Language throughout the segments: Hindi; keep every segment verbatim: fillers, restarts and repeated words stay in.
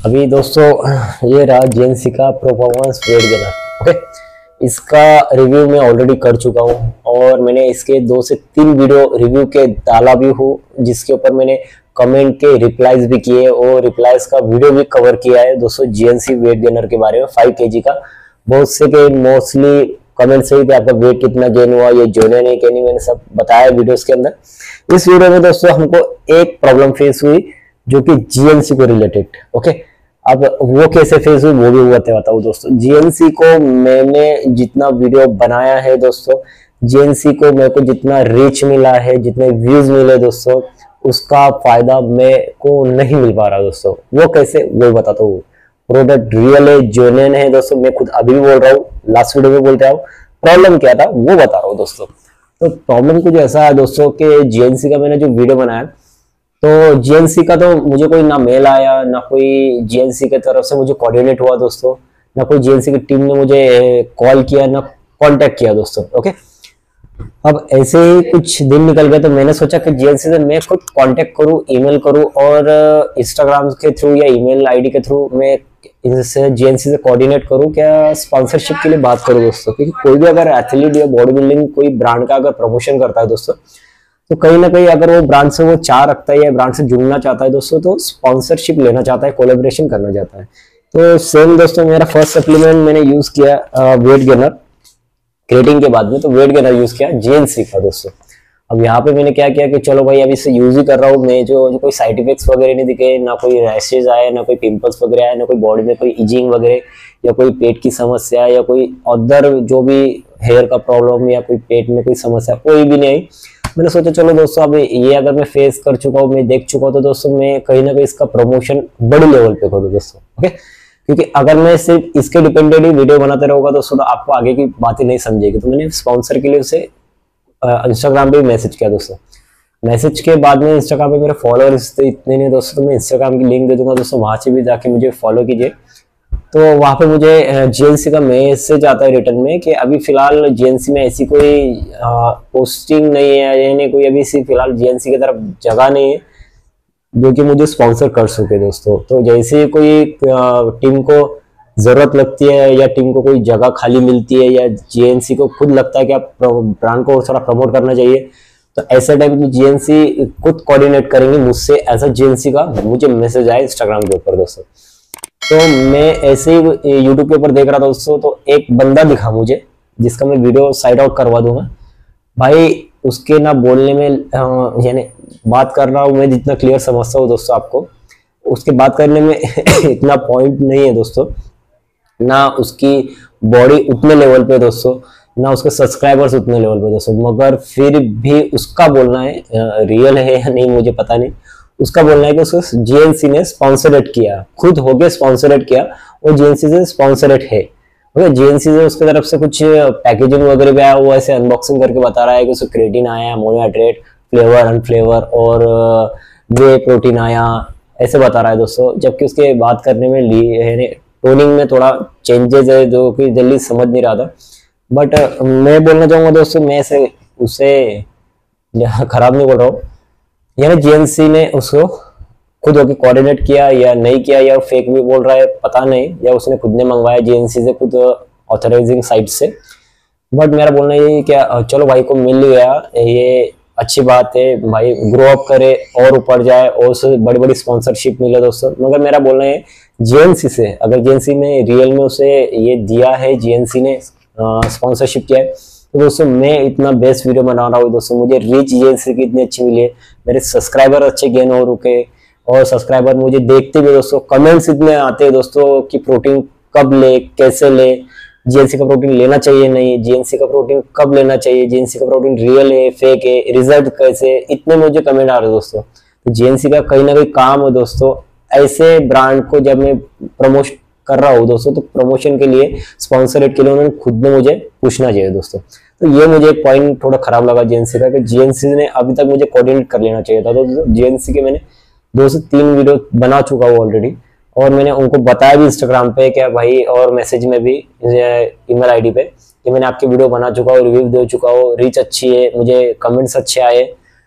अभी दोस्तों ये रहा जीएनसी का परफॉर्मेंस वेट गेनर। ओके, इसका रिव्यू मैं ऑलरेडी कर चुका हूँ और मैंने इसके दो से तीन वीडियो रिव्यू के डाला भी हूँ, जिसके ऊपर मैंने कमेंट के रिप्लाईज भी किए और रिप्लाईज का वीडियो भी कवर किया है दोस्तों जीएनसी वेट गेनर के बारे में फाइव केजी का। बहुत से के मोस्टली कमेंट सही थे, आपका वेट कितना गेन हुआ, ये जोने नहीं कि नहीं, मैंने सब बताया वीडियोस के अंदर। इस वीडियो में दोस्तों हमको एक प्रॉब्लम फेस हुई जो कि जीएनसी को रिलेटेड। ओके, अब वो कैसे फेस हुई वो भी बताऊँ दोस्तों। जीएनसी को मैंने जितना वीडियो बनाया है दोस्तों, जीएनसी को मेरे को जितना रीच मिला है, जितने व्यूज मिले दोस्तों, उसका फायदा मेरे को नहीं मिल पा रहा दोस्तों। वो कैसे, वो बताता हूँ। प्रोडक्ट रियल है, जेन्युइन है दोस्तों, मैं खुद अभी भी बोल रहा हूँ, लास्ट वीडियो में बोलते हूँ। प्रॉब्लम क्या था वो बता रहा हूँ दोस्तों। तो प्रॉब्लम कुछ ऐसा है दोस्तों कि जीएनसी का मैंने जो वीडियो बनाया, तो जीएनसी का तो मुझे कोई ना मेल आया, ना कोई जीएनसी की तरफ से मुझे कोऑर्डिनेट हुआ दोस्तों, ना कोई जीएनसी की टीम ने मुझे कॉल किया, ना कांटेक्ट किया दोस्तों। ओके, अब ऐसे ही कुछ दिन निकल गए तो मैंने सोचा कि जीएनसी से मैं खुद कांटेक्ट करूं, ईमेल करूं और इंस्टाग्राम के थ्रू या ईमेल आईडी के थ्रू मैं इनसे जीएनसी से कोऑर्डिनेट करूं, क्या स्पॉन्सरशिप के लिए बात करूं दोस्तों। क्योंकि कोई भी अगर एथलीट या बॉडी बिल्डिंग कोई ब्रांड का अगर प्रमोशन करता है दोस्तों, तो कहीं ना कहीं अगर वो ब्रांड से वो चाह रखता है या ब्रांड से जुड़ना चाहता है दोस्तों, तो स्पॉन्सरशिप लेना चाहता है, कोलैबोरेशन करना चाहता है। तो सेम दोस्तों मेरा फर्स्ट सप्लीमेंट मैंने यूज किया वेट गेनर क्रिएटिन के बाद में, तो वेट गेनर यूज किया जीएनसी का दोस्तों। अब यहाँ पे मैंने क्या किया कि चलो भाई अब इसे यूज ही कर रहा हूँ मैं, जो, जो कोई साइड इफेक्ट्स वगैरह नहीं दिखे, ना कोई रैशेज आए, ना कोई पिंपल्स वगैरह आए, ना कोई बॉडी में कोई इजिंग वगैरह या कोई पेट की समस्या या कोई अदर जो भी हेयर का प्रॉब्लम या कोई पेट में कोई समस्या कोई भी नहीं आई। मैंने सोचा चलो दोस्तों अब ये अगर मैं फेस कर चुका हूँ, मैं देख चुका हूँ, तो दोस्तों मैं कहीं ना कहीं इसका प्रमोशन बड़ी लेवल पे करूँ दोस्तों। ओके, क्योंकि अगर मैं सिर्फ इसके डिपेंडेंट ही वीडियो बनाते रहूंगा दोस्तों, तो आपको आगे की बातें नहीं समझेगी। तो मैंने स्पॉन्सर के लिए उसे इंस्टाग्राम पे मैसेज किया दोस्तों। मैसेज के बाद में इंस्टाग्राम पे मेरे फॉलोअर्स इतने नहीं दोस्तों, तो मैं इंस्टाग्राम की लिंक दे दूंगा दोस्तों, वहां से भी जाके मुझे फॉलो कीजिए। तो वहां पे मुझे जीएनसी का मैसेज आता है रिटर्न में कि अभी फिलहाल जीएनसी में ऐसी कोई पोस्टिंग नहीं है, यानी कोई अभी फिलहाल जीएनसी की तरफ जगह नहीं है जो कि मुझे स्पॉन्सर कर सके दोस्तों। तो जैसे कोई टीम को जरूरत लगती है या टीम को कोई जगह खाली मिलती है या जीएनसी को खुद लगता है कि आप ब्रांड को थोड़ा प्रमोट करना चाहिए, तो ऐसे टाइम में जीएनसी खुद कोऑर्डिनेट करेंगे मुझसे। ऐसा जीएनसी का मुझे मैसेज आया इंस्टाग्राम के ऊपर दोस्तों। तो मैं ऐसे ही यूट्यूब के ऊपर देख रहा था दोस्तों, तो एक बंदा दिखा मुझे जिसका मैं वीडियो साइड आउट करवा दूंगा भाई। उसके ना बोलने में यानी बात कर रहा हूँ मैं जितना क्लियर समझता हूँ दोस्तों आपको, उसके बात करने में इतना पॉइंट नहीं है दोस्तों, ना उसकी बॉडी उतने लेवल पे दोस्तों, ना उसके सब्सक्राइबर्स उतने लेवल पे दोस्तों, मगर फिर भी उसका बोलना है, रियल है या नहीं मुझे पता नहीं, उसका बोलना है कि उसको जीएनसी ने स्पॉन्सरेट किया, खुद होके स्पॉन्सरेट किया और जीएनसी से स्पॉन्सरेट है। ओके, जीएनसी से उसकी तरफ से कुछ पैकेजिंग वगैरह भी आया, वो ऐसे अनबॉक्सिंग करके बता रहा है कि उसको क्रिएटिन आया, मोनोहाइड्रेट, फ्लेवर, अनफ्लेवर और वे प्रोटीन आया, ऐसे बता रहा है दोस्तों। जबकि उसके बात करने में ली टोनिंग में थोड़ा चेंजेस है जो कि जल्दी समझ नहीं रहा था। बट मैं बोलना चाहूंगा दोस्तों, मैं से उसे खराब नहीं बोल रहा हूँ, यानी जीएनसी ने उसको खुद होकर कोऑर्डिनेट किया या नहीं किया, या फेक भी बोल रहा है पता नहीं, या उसने खुद ने मंगवाया जीएनसी से खुद ऑथराइजिंग साइट से। बट मेरा बोलना ये क्या, चलो भाई को मिल गया, ये अच्छी बात है भाई, ग्रो अप करे और ऊपर जाए और उससे बड़ी बड़ी स्पॉन्सरशिप मिले दोस्तों। मगर मेरा बोलना है जीएनसी से, अगर जीएनसी ने रियल में उसे ये दिया है, जीएनसी ने स्पॉन्सरशिप किया है, तो दोस्तों मैं इतना बेस्ट वीडियो बना रहा हूँ दोस्तों, मुझे रीच जीएनसी की इतनी अच्छी मिली है, मेरे सब्सक्राइबर अच्छे गेन हो रुके और सब्सक्राइबर मुझे देखते भी दोस्तों, कमेंट्स इतने आते हैं दोस्तों कि प्रोटीन कब ले, कैसे ले, जीएनसी का प्रोटीन लेना चाहिए नहीं, जीएनसी का प्रोटीन कब लेना चाहिए, जीएनसी का प्रोटीन रियल है फेक है, रिजल्ट कैसे, इतने मुझे कमेंट आ रहे दोस्तों। तो जीएनसी का कहीं ना कहीं काम है दोस्तों, ऐसे ब्रांड को जब मैं प्रमोट कर रहा हूँ दोस्तों, तो प्रमोशन के लिए, स्पॉन्सरेट के लिए उन्होंने खुद ने मुझे पूछना चाहिए दोस्तों। तो ये मुझे एक पॉइंट थोड़ा खराब लगा जीएनसी का, कि जीएनसी ने अभी तक मुझे कोऑर्डिनेट कर लेना चाहिए था। तो जीएनसी के मैंने दो से तीन वीडियो बना चुका हूँ ऑलरेडी, और मैंने उनको बताया भी इंस्टाग्राम पे क्या भाई, और मैसेज में भी ईमेल आईडी पे कि मैंने आपकी वीडियो बना चुका हूँ, रिव्यू दे चुका हूँ, रीच अच्छी है, मुझे कमेंट्स अच्छे आए,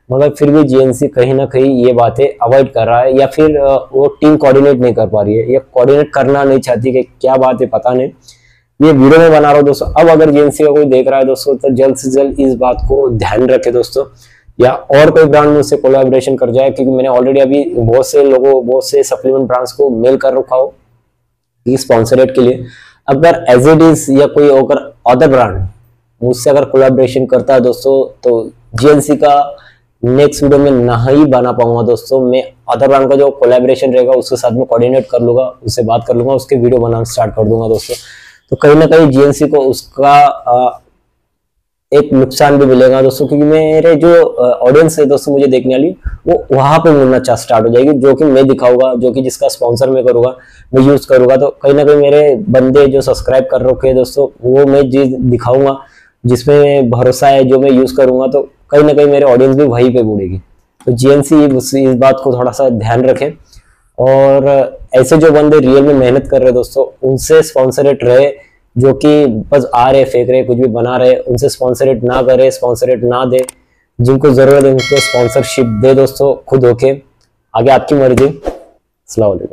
मगर फिर भी जीएनसी कहीं ना कहीं ये बातें अवॉइड कर रहा है, या फिर वो टीम कोऑर्डिनेट नहीं कर पा रही है, या कोऑर्डिनेट करना नहीं चाहती, कि क्या बात है पता नहीं। ये वीडियो में बना रहा हूँ दोस्तों। अब अगर जीएनसी का कोई देख रहा है दोस्तों तो जल्द से जल्द इस बात को ध्यान रखे दोस्तों, या और कोई ब्रांड मुझसे कोलैबोरेशन कर जाए, क्योंकि मैंने ऑलरेडी अभी बहुत से लोगों बहुत से सप्लीमेंट ब्रांड्स को मेल कर रखा हो स्पॉन्सरेट के लिए। अगर एज इट इज या कोई अगर अदर ब्रांड मुझसे अगर कोलैबोरेशन करता है दोस्तों, तो जीएनसी का नेक्स्ट वीडियो में नहीं बना पाऊंगा दोस्तों। मैं अदर ब्रांड का जो कोलैबोरेशन रहेगा उसके साथ में कोऑर्डिनेट कर लूंगा, उससे बात कर लूंगा, उसके वीडियो बनाना स्टार्ट कर दूंगा दोस्तों। तो कहीं ना कहीं जीएनसी को उसका आ, एक नुकसान भी मिलेगा दोस्तों, क्योंकि मेरे जो ऑडियंस है दोस्तों मुझे देखने वाली, वो वहां पे मिलना चाह स्टार्ट हो जाएगी, जो कि मैं दिखाऊंगा, जो कि जिसका स्पॉन्सर मैं करूंगा, मैं यूज करूंगा। तो कहीं ना कहीं मेरे बंदे जो सब्सक्राइब कर रखे हैं दोस्तों, वो मैं चीज दिखाऊंगा जिसमें भरोसा है, जो मैं यूज करूंगा, तो कहीं ना कहीं मेरे ऑडियंस भी वहीं पे मुड़ेगी। तो जीएनसी इस बात को थोड़ा सा ध्यान रखें, और ऐसे जो बंदे रियल में मेहनत कर रहे हैं दोस्तों, उनसे स्पॉन्सरेट रहे, जो कि बस आ रहे फेंक रहे कुछ भी बना रहे, उनसे स्पॉन्सरेट ना करे, स्पॉन्सरेट ना दे। जिनको जरूरत है उनको स्पॉन्सरशिप दे दोस्तों, खुद होके। आगे आपकी मर्जी। अस्सलाम वालेकुम।